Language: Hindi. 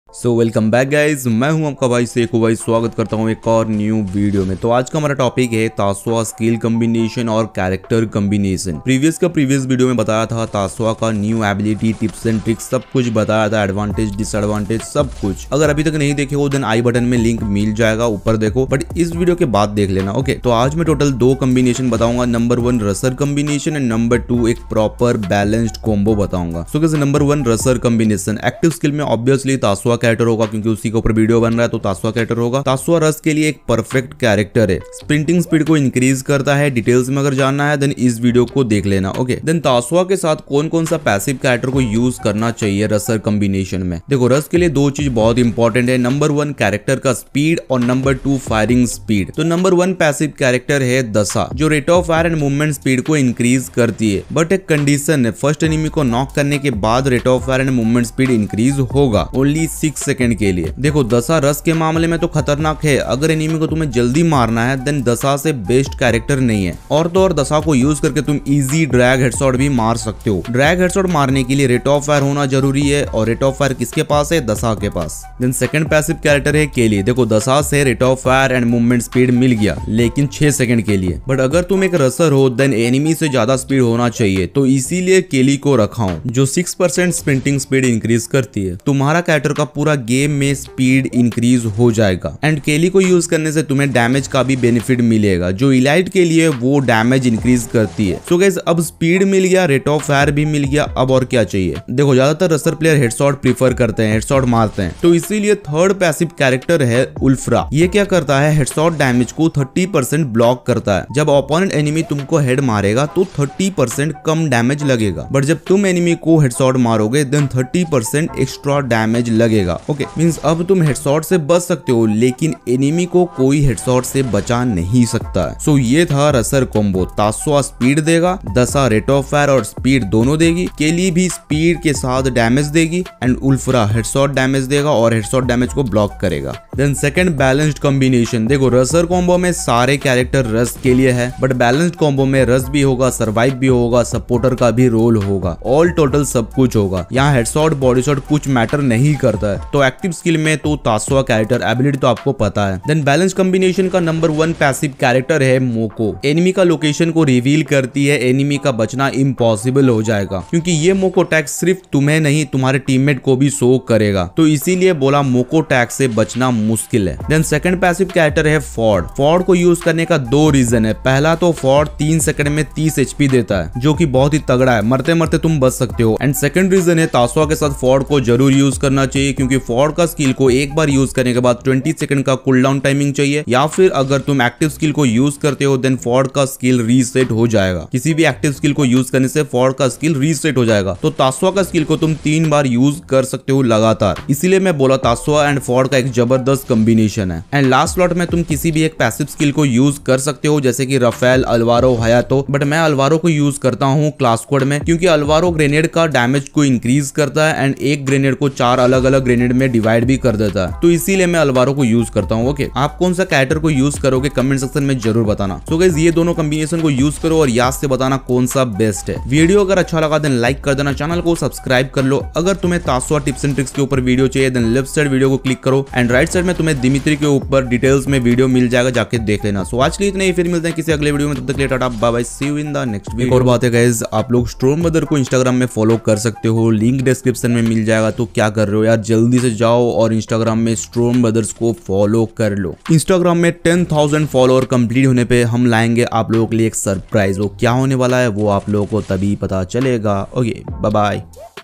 सो वेलकम बैक गाइज, मैं हूं आपका भाई सेको भाई। स्वागत करता हूं एक और न्यू वीडियो में। तो आज का हमारा टॉपिक है तासवा स्किल कॉम्बिनेशन और कैरेक्टर कॉम्बिनेशन। प्रीवियस वीडियो में बताया था तासवा का new ability, tips and tricks सब कुछ बताया था, एडवांटेज डिसएडवांटेज सब कुछ। अगर अभी तक नहीं देखे हो देन आई बटन में लिंक मिल जाएगा, ऊपर देखो, बट इस वीडियो के बाद देख लेना। ओके, तो आज मैं टोटल 2 कॉम्बिनेशन बताऊंगा। Number 1 rusher combination and number 2 एक प्रॉपर बैलेंस्ड कॉम्बो बताऊंगा। So guys, number 1 rusher combination. Active skill में ऑब्वियसली तासवा कैरेक्टर होगा क्योंकि उसी के ऊपर वीडियो बन रहा है, तो तासवा कैरेक्टर होगा। तासवा रस के लिए एक परफेक्ट कैरेक्टर है। स्प्रिंटिंग स्पीड को इंक्रीज करता है। डिटेल्स में अगर जानना है देन इस वीडियो को देख लेना। ओके, देन तासवा के साथ कौन कौन सा पैसिव कैरेक्टर को यूज करना चाहिए रसर कॉम्बिनेशन में। देखो, रस के लिए 2 चीज बहुत इंपॉर्टेंट है। नंबर 1 कैरेक्टर का स्पीड और नंबर 2 फायरिंग स्पीड। तो नंबर 1 पैसिव कैरेक्टर है दशा, जो rate of fire and movement speed को इंक्रीज करती है। बट एक कंडीशन है, फर्स्ट एनिमी को नॉक करने के बाद rate of fire and movement speed increase होगा ओनली 6 सेकंड के लिए। देखो, दशा रस के मामले में तो खतरनाक है। अगर एनिमी को तुम्हें जल्दी मारना है देन दशा से बेस्ट कैरेक्टर नहीं है। और तो और दशा को यूज करके तुम इजी ड्रैग हेडशॉट भी मार सकते हो। ड्रैग हेडशॉट मारने के लिए रेट ऑफ फायर होना जरूरी है, और रेट ऑफ फायर किसके पास है? दशा के पास। देन सेकंड पैसिव कैरेक्टर है केली। देखो, दशा से rate of fire and movement speed मिल गया, लेकिन 6 सेकंड के लिए। बट अगर तुम एक रसर हो देन एनिमी से ज्यादा स्पीड होना चाहिए, तो इसीलिए केली को रखा हूं, जो 6% स्प्रिंटिंग स्पीड इंक्रीज करती है। तुम्हारा कैरेक्टर का पूरा गेम में स्पीड इंक्रीज हो जाएगा। एंड केली को यूज करने से तुम्हें डैमेज का भी बेनिफिट मिलेगा, जो इलाइट के लिए वो डैमेज इंक्रीज करती है। सो गाइस, अब स्पीड मिल गया, रेट ऑफ फायर भी मिल गया, अब और क्या चाहिए? देखो, ज्यादातर रसर प्लेयर हेडशॉट प्रीफर करते हैं, हेडशॉट मारते हैं, तो इसीलिए थर्ड पैसिव कैरेक्टर है उल्फ्रा। ये क्या करता है? हेडशॉट डैमेज को 30% ब्लॉक करता है। जब ओपोनेंट एनिमी तुमको हेड मारेगा तो 30% कम डैमेज लगेगा, बट जब तुम एनिमी को हेडशॉट मारोगे देन 30% एक्स्ट्रा डैमेज लगेगा। ओके, मींस अब तुम हेडशॉट से बच सकते हो, लेकिन एनिमी को कोई हेडशॉट से बचा नहीं सकता है। सो ये था रसर कॉम्बो। तासवा स्पीड देगा, दशा रेट ऑफ फायर और स्पीड दोनों देगी, केली भी स्पीड के साथ डैमेज देगी, एंड उल्फ्रा हेडशॉट डैमेज देगा और हेडशॉट डैमेज को ब्लॉक करेगा। Then second balanced combination. देखो, रसर कॉम्बो में सारे कैरेक्टर रस के लिए है, बट बैलेंस्ड कॉम्बो में रस भी होगा, सर्वाइव भी होगा, सपोर्टर का भी रोल होगा, ऑल टोटल सब कुछ होगा। यहाँ हेडशॉट बॉडी शॉट कुछ मैटर नहीं करता है। तो एक्टिव स्किल में तो तासवा कैरेक्टर एबिलिटी तो आपको पता है। देन बैलेंस कॉम्बिनेशन का नंबर 1 पैसिव कैरेक्टर है मोको। एनिमी का लोकेशन को रिवील करती है, एनिमी का बचना इम्पॉसिबल हो जाएगा, क्योंकि ये मोको टैग सिर्फ तुम्हें नहीं तुम्हारे टीममेट को भी शो करेगा, तो इसीलिए बोला मोको टैग से बचना मुश्किल है। देन सेकंड पैसिव कैरेक्टर है फॉर्ड। फॉर्ड को यूज करने का 2 रीजन है। पहला तो फॉर्ड 3 सेकंड में 30 HP देता है, जो कि बहुत ही तगड़ा है, मरते मरते तुम बच सकते हो। एंड सेकंड रीजन है तासवा के साथ फॉर्ड को जरूर यूज करना चाहिए, क्योंकि फॉर्ड का स्किल को एक बार यूज करने के बाद 20 सेकंड का कूल डाउन टाइमिंग चाहिए, या फिर अगर तुम एक्टिव स्किल को यूज करते हो देन फॉर्ड का स्किल रीसेट हो जाएगा। किसी भी एक्टिव स्किल को यूज करने से फॉर्ड का स्किल रीसेट हो जाएगा। तो तासवा का स्किल को तुम 3 बार यूज कर सकते हो लगातार, इसीलिए मैं बोला तासवा एंड फॉर्ड का एक जबरदस्त कॉम्बिनेशन है। एंड लास्ट स्लॉट में तुम किसी भी एक पैसिव स्किल को यूज कर सकते हो, जैसे कि रफेल, अलवारो, हयातो, बट मैं अलवारो को यूज करता हूँ क्लास स्क्वाड में, क्योंकि अलवारो ग्रेनेड का डैमेज को इंक्रीज करता है एंड एक ग्रेनेड को 4 अलग अलग ग्रेनेड में डिवाइड भी कर देता है, तो इसीलिए मैं अलवारो को यूज करता हूँ। ओके, आप कौन सा कैरेक्टर को यूज करोगे कमेंट सेक्शन में जरूर बताना। सो गाइस, ये दोनों कॉम्बिनेशन को यूज करो और याद से बताना कौन सा बेस्ट है। वीडियो अगर अच्छा लगा देन लाइक कर देना, चैनल को सब्सक्राइब कर लो। अगर तुम्हें तासवा टिप्स एंड ट्रिक्स के ऊपर वीडियो चाहिए देन लेफ्ट साइड वीडियो को क्लिक करो, एंड राइट साइड में तुम्हें दिमित्री के ऊपर डिटेल्स में वीडियो मिल जाएगा, जाके देख लेना। सो आज के लिए इतना ही, फिर मिलते हैं किसी अगले वीडियो में, तब तक के लिए टाटा bye bye, see you in the next video. और बात है गाइस, आप लोग स्टोर्म ब्रदर को इंस्टाग्राम में फॉलो कर सकते हो, लिंक डिस्क्रिप्शन में मिल जाएगा। तो क्या कर रहे हो यार, जल्दी से जाओ और इंस्टाग्राम में स्टोर्म ब्रदर्स को फॉलो कर लो। इंस्टाग्राम में 10,000 फॉलोअर कंप्लीट होने पे हम लाएंगे आप लोगों के लिए एक सरप्राइज। वो क्या होने वाला है वो आप लोगों को तभी पता चलेगा। Okay, bye bye.